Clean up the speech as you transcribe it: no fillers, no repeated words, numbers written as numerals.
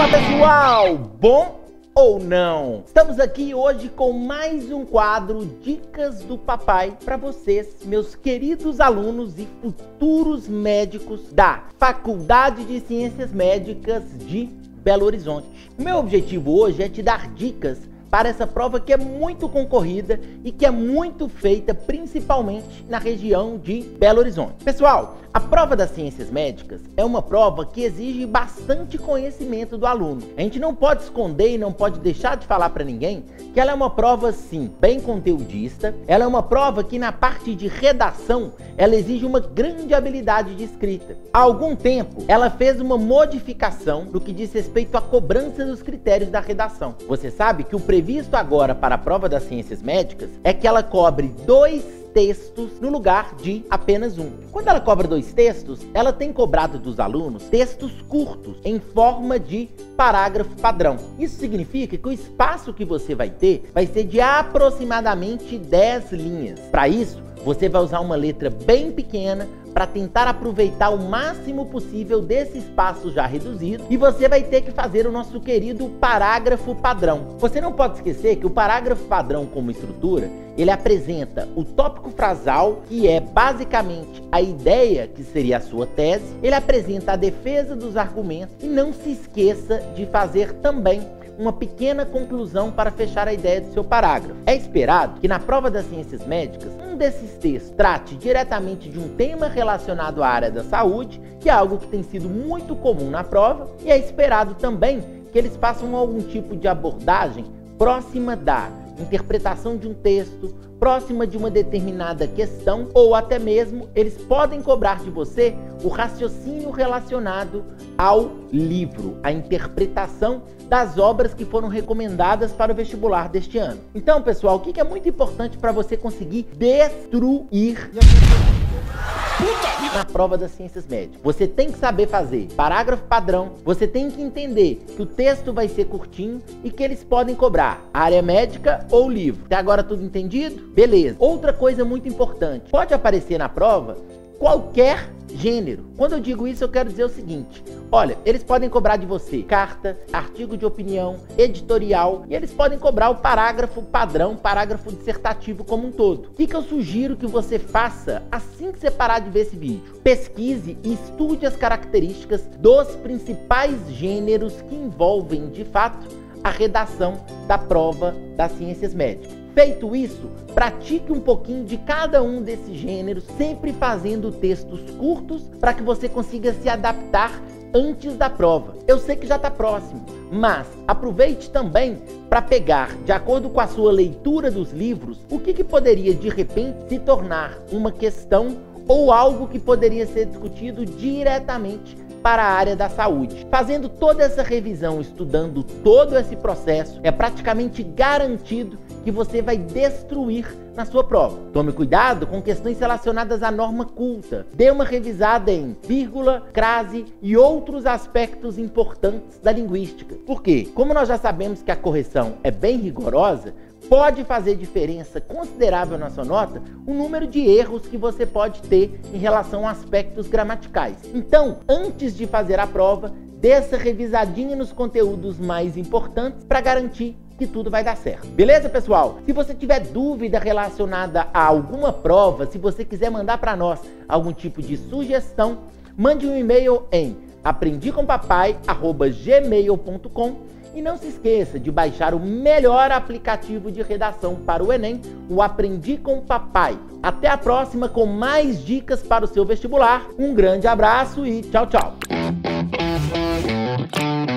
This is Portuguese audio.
Fala pessoal, bom ou não? Estamos aqui hoje com mais um quadro Dicas do Papai para vocês, meus queridos alunos e futuros médicos da Faculdade de Ciências Médicas de Belo Horizonte. O meu objetivo hoje é te dar dicas para essa prova que é muito concorrida e que é muito feita principalmente na região de Belo Horizonte. Pessoal, a prova das ciências médicas é uma prova que exige bastante conhecimento do aluno. A gente não pode esconder e não pode deixar de falar para ninguém que ela é uma prova, sim, bem conteudista. Ela é uma prova que na parte de redação, ela exige uma grande habilidade de escrita. Há algum tempo, ela fez uma modificação no que diz respeito à cobrança dos critérios da redação. Você sabe que o previsto agora para a prova das ciências médicas é que ela cobre 2 textos no lugar de apenas um. Quando ela cobra 2 textos, ela tem cobrado dos alunos textos curtos, em forma de parágrafo padrão. Isso significa que o espaço que você vai ter vai ser de aproximadamente 10 linhas. Para isso, você vai usar uma letra bem pequena para tentar aproveitar o máximo possível desse espaço já reduzido, e você vai ter que fazer o nosso querido parágrafo padrão. Você não pode esquecer que o parágrafo padrão, como estrutura, ele apresenta o tópico frasal, que é basicamente a ideia que seria a sua tese, ele apresenta a defesa dos argumentos, e não se esqueça de fazer também uma pequena conclusão para fechar a ideia do seu parágrafo. É esperado que na prova das ciências médicas, um desses textos trate diretamente de um tema relacionado à área da saúde, que é algo que tem sido muito comum na prova, e é esperado também que eles façam algum tipo de abordagem próxima da interpretação de um texto, próxima de uma determinada questão, ou até mesmo eles podem cobrar de você o raciocínio relacionado ao livro, a interpretação das obras que foram recomendadas para o vestibular deste ano. Então, pessoal, o que é muito importante para você conseguir destruir na prova das ciências médicas? Você tem que saber fazer parágrafo padrão, você tem que entender que o texto vai ser curtinho e que eles podem cobrar área médica ou livro. Até agora tudo entendido? Beleza. Outra coisa muito importante, pode aparecer na prova qualquer gênero. Quando eu digo isso, eu quero dizer o seguinte: olha, eles podem cobrar de você carta, artigo de opinião, editorial, e eles podem cobrar o parágrafo padrão, parágrafo dissertativo como um todo. O que eu sugiro que você faça assim que você parar de ver esse vídeo? Pesquise e estude as características dos principais gêneros que envolvem, de fato, a redação da prova das ciências médicas. Feito isso, pratique um pouquinho de cada um desses gêneros, sempre fazendo textos curtos para que você consiga se adaptar antes da prova. Eu sei que já está próximo, mas aproveite também para pegar, de acordo com a sua leitura dos livros, o que poderia de repente se tornar uma questão ou algo que poderia ser discutido diretamente para a área da saúde. Fazendo toda essa revisão, estudando todo esse processo, é praticamente garantido que você vai destruir na sua prova. Tome cuidado com questões relacionadas à norma culta. Dê uma revisada em vírgula, crase e outros aspectos importantes da linguística. Por quê? Como nós já sabemos que a correção é bem rigorosa, pode fazer diferença considerável na sua nota o número de erros que você pode ter em relação a aspectos gramaticais. Então, antes de fazer a prova, dê essa revisadinha nos conteúdos mais importantes para garantir que tudo vai dar certo. Beleza, pessoal? Se você tiver dúvida relacionada a alguma prova, se você quiser mandar para nós algum tipo de sugestão, mande um e-mail em aprendicompapai@gmail.com. E não se esqueça de baixar o melhor aplicativo de redação para o Enem, o Aprendi com Papai. Até a próxima com mais dicas para o seu vestibular. Um grande abraço e tchau, tchau!